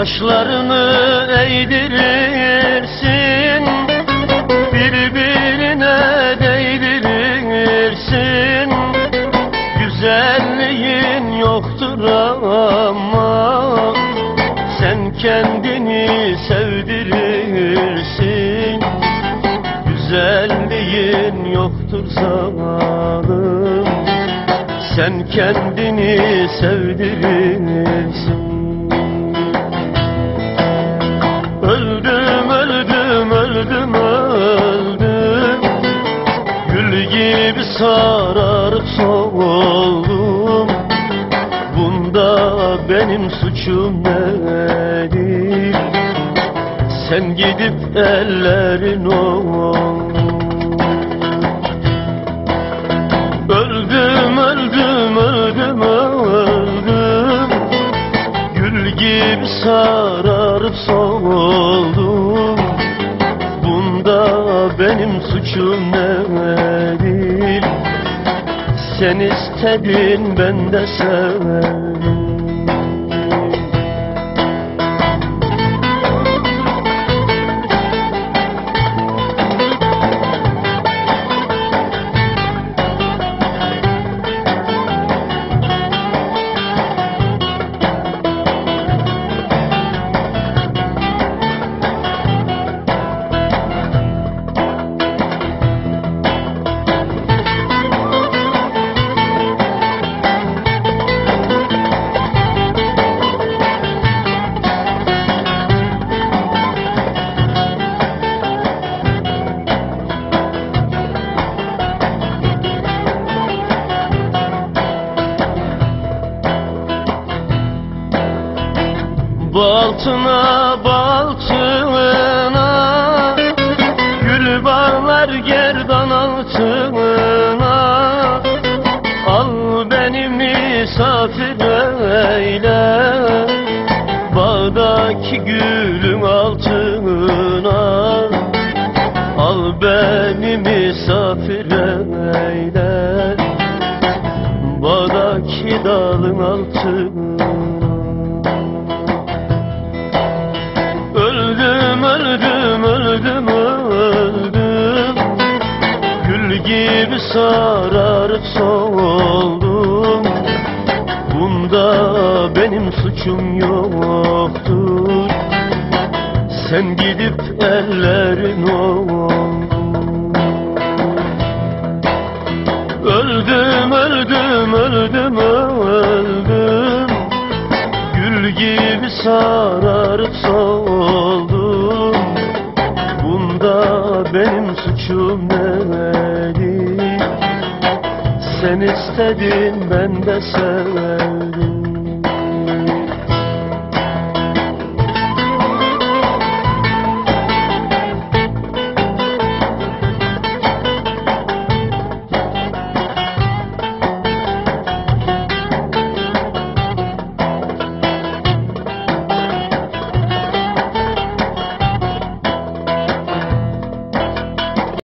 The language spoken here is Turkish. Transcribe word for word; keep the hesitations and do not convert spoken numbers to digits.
Kaşlarını eğdirirsin, birbirine değdirirsin. Güzelliğin yoktur ama sen kendini sevdirirsin. Güzelliğin yoktur zalim, sen kendini sevdirirsin. Öldüm, öldüm, öldüm, öldüm. Gül gibi sararıp soldum. Bunda benim suçum nedir? Sen gidip ellerin ol. Öldüm, öldüm, öldüm, öldüm. Gül gibi sararıp soldum. Bunda benim suçum nedir? Sen istedin, ben de sevdim. Baltına baltına, gül bağlar gerdan altına. Al beni misafir eyle, bağdaki gülün altına. Al beni misafir eyle, bağdaki dalın altına. Öldüm, öldüm, öldüm, öldüm. Gül gibi sararıp soldum. Bunda benim suçum yoktur. Sen gidip ellerin ol. Öldüm, öldüm, öldüm, öldüm. Gül gibi sararıp soldum. Bunda benim suçum nedir? Sen istedin, ben de sevdim.